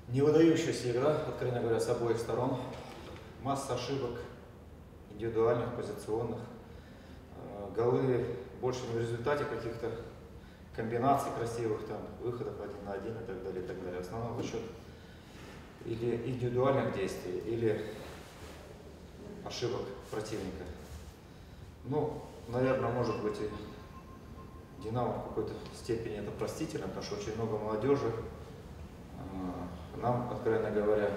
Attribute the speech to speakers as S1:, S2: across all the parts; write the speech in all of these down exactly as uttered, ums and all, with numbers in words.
S1: Не выдающаяся игра, откровенно говоря, с обоих сторон. Масса ошибок индивидуальных, позиционных. Голы больше не в результате каких-то комбинаций красивых, там, выходов один на один и так далее, и так далее. В основном за счет или индивидуальных действий, или ошибок противника. Ну, наверное, может быть, и Динамо в какой-то степени это простительно, потому что очень много молодежи. Нам, откровенно говоря,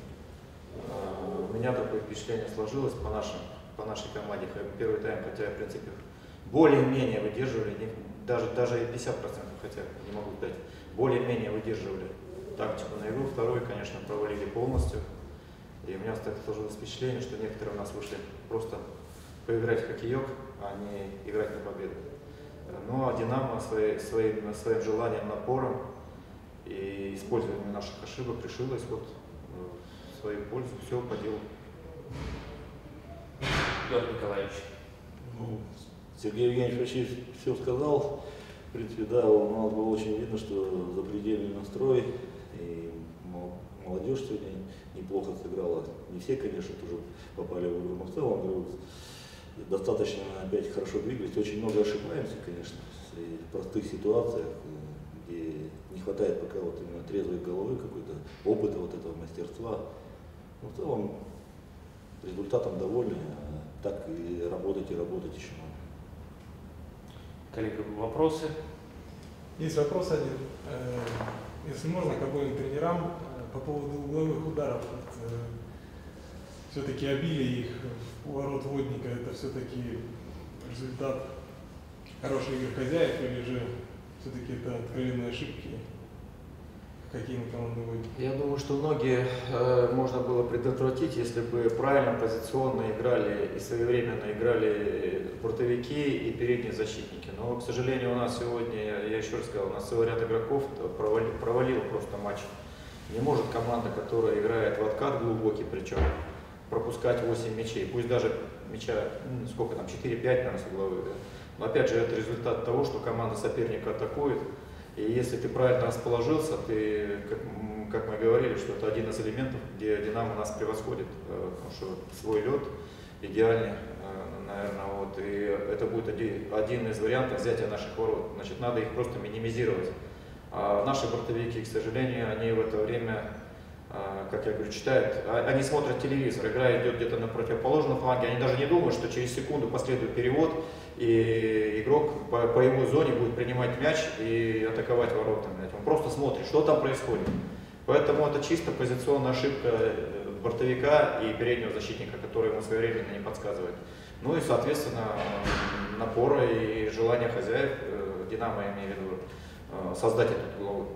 S1: у меня такое впечатление сложилось по, нашим, по нашей команде. Первый тайм, хотя, в принципе, более-менее выдерживали, не, даже, даже и пятьдесят процентов, хотя не могу сказать, более-менее выдерживали тактику на игру. Второй, конечно, провалили полностью. И у меня так сложилось впечатление, что некоторые у нас вышли просто поиграть в хоккеек, а не играть на победу. Ну а Динамо своей, своим, своим желанием, напором и использованием наших ошибок решилось вот в свою пользу, все по делу.
S2: Петр Николаевич.
S3: Ну, Сергей Евгеньевич почти все сказал. В принципе, да, у нас было очень видно, что запредельный настрой, и молодежь сегодня неплохо сыграла. Не все, конечно, тоже попали в игру, но в целом игру достаточно опять хорошо двигались. Очень много ошибаемся, конечно, в простых ситуациях, где не хватает пока вот именно трезвой головы, какой-то опыта, вот этого мастерства. Но в целом результатом довольны, а так и работать, и работать еще надо.
S2: Коллеги, вопросы?
S4: Есть вопрос один. Если можно, к обоим тренерам по поводу угловых ударов. Все-таки обилие их у ворот водника, это все-таки результат хорошей игры хозяев, или же все-таки это откровенные ошибки хоккейной команды водника?
S1: Я думаю, что многие э, можно было предотвратить, если бы правильно позиционно играли и своевременно играли бортовики и передние защитники. Но, к сожалению, у нас сегодня, я еще раз сказал, у нас целый ряд игроков провалил, провалил просто матч. Не может команда, которая играет в откат глубокий, причем пропускать восемь мячей, пусть даже мяча, ну, сколько там, четыре-пять, наверное, с угловых, да? Но опять же, это результат того, что команда соперника атакует, и если ты правильно расположился, ты, как, как мы говорили, что это один из элементов, где Динамо нас превосходит, потому что свой лед идеальный, наверное, вот, и это будет один, один из вариантов взятия наших ворот, значит, надо их просто минимизировать. А наши бортовики, к сожалению, они в это время, как я говорю, читают, они смотрят телевизор, игра идет где-то на противоположном фланге, они даже не думают, что через секунду последует перевод, и игрок по, по его зоне будет принимать мяч и атаковать воротами. Он просто смотрит, что там происходит. Поэтому это чисто позиционная ошибка бортовика и переднего защитника, который ему своевременно не подсказывает. Ну и, соответственно, напора и желание хозяев, Динамо, я имею в виду, создать этот угловой.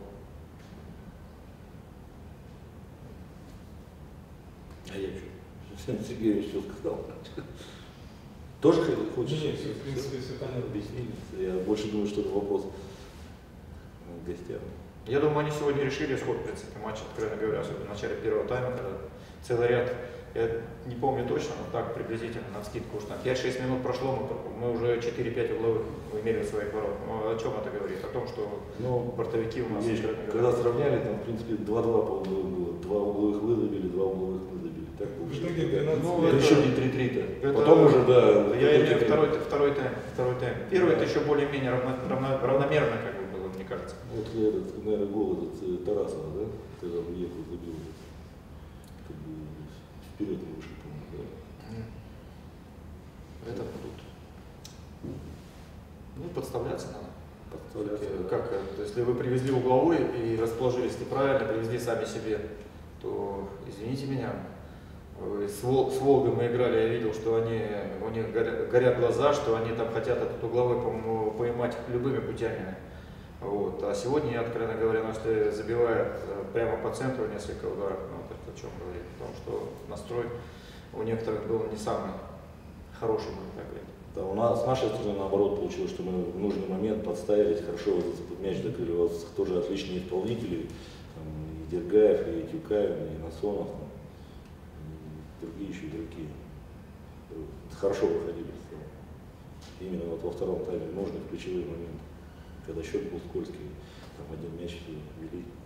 S3: А я что? Сергей что сказал? Тоже хочешь?
S4: Нет, все, в принципе, все понятно.
S3: Объяснили. Я больше думаю, что это вопрос гостям.
S1: Я думаю, они сегодня решили исход, в принципе, матча, откровенно говоря, особенно в начале первого тайма, когда целый ряд, я не помню точно, но так приблизительно, на вскидку, что пять-шесть минут прошло, мы, мы уже четыре-пять угловых имели в своих ворот. Ну, о чем это говорит? О том, что ну, бортовики у нас...
S3: Есть, когда сравняли, там, в принципе, два-два по угловым было. Два угловых вы забили, два угловых мы забили. Так
S4: в итоге двенадцать.
S1: Ну,
S3: это еще не три-три-то. Потом уже, да.
S1: Я имею второй, второй тайм. Второй тайм. Первый это еще более-менее равно, равно, равномерно, как бы было, мне кажется.
S3: Вот этот, наверное, гол этот Тарасова, да? Когда он ехал, забил. Как бы вперед не вышел, по-моему, да?
S1: Это будут. Ну, подставляться надо.
S3: Подставляться.
S1: Как, если вы привезли угловой и расположились неправильно, привезли сами себе, то извините меня. С, Вол, с Волгой мы играли, я видел, что они, у них горят, горят глаза, что они там хотят этот угловой, по-моему, поймать любыми путями. Вот. А сегодня, я, откровенно говоря, ну, если забивает прямо по центру несколько ударов, ну, это о чем говорить, потому что настрой у некоторых был не самый хороший, будем так говорить.
S3: Да, у нас с нашей стороны наоборот получилось, что мы в нужный момент подставились, хорошо вот мяч закрыли. У вас тоже отличные исполнители, там, и Дергаев, и Тюкаев, и Насонов, там, и другие еще игроки. Хорошо выходили. Именно вот во втором тайме нужный ключевой момент, когда счет был скользкий, там один мяч вели.